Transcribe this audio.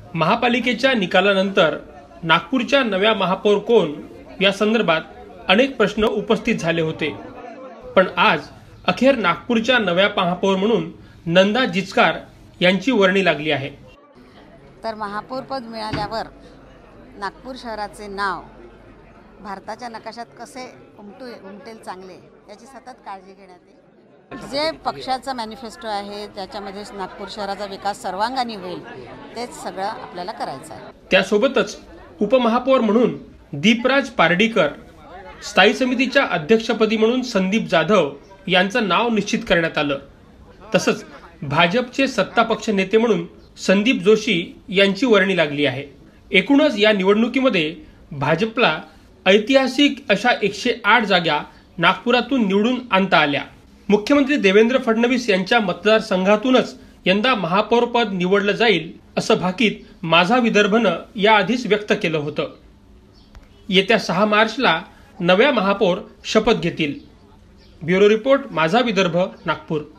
महापालिकेच्या निकालानंतर नागपूरच्या नव्या महापौर कोण या संदर्भात अनेक प्रश्न उपस्थित झाले होते, पण आज अखेर नागपूरच्या नव्या महापौर म्हणून नंदा जिचकार यांची वर्णी लागली आहे। तर महापौर पद मिळाल्यावर नागपूर शहराचे नाव भारताच्या नकाशात कसे उमटेल चांगले याची सतत काळजी घेण्यात येईल। जे पक्षाचा मॅनिफेस्टो आहे त्याच्यामध्ये नागपूर शहराचा विकास सर्वांगाने होईल तेच सगळं आपल्याला करायचं आहे। त्यासोबतच उपमहापौर म्हणून deepraj पार्डीकर, स्थायी समितीच्या अध्यक्षपदी म्हणून संदीप जाधव यांचं नाव निश्चित करण्यात आलं। तसंच भाजपचे सत्तापक्ष नेते म्हणून संदीप जोशी यांची वर्णी लागली आहे। एकूणच या निवडणुकीमध्ये भाजपला ऐतिहासिक अशा 108 जागा नागपुरातून निवडून आणता आल्या। मुख्यमंत्री देवेंद्र फडणवीस यांच्या मतदारसंघातूनच यंदा महापौर पद निवडलं जाईल असं भाकीत माझा विदर्भनं याआधीच व्यक्त केलं होतं। येत्या 6 मार्चला नव्या महापौर शपथ घेतील। ब्युरो रिपोर्ट, माझा विदर्भ, नागपूर।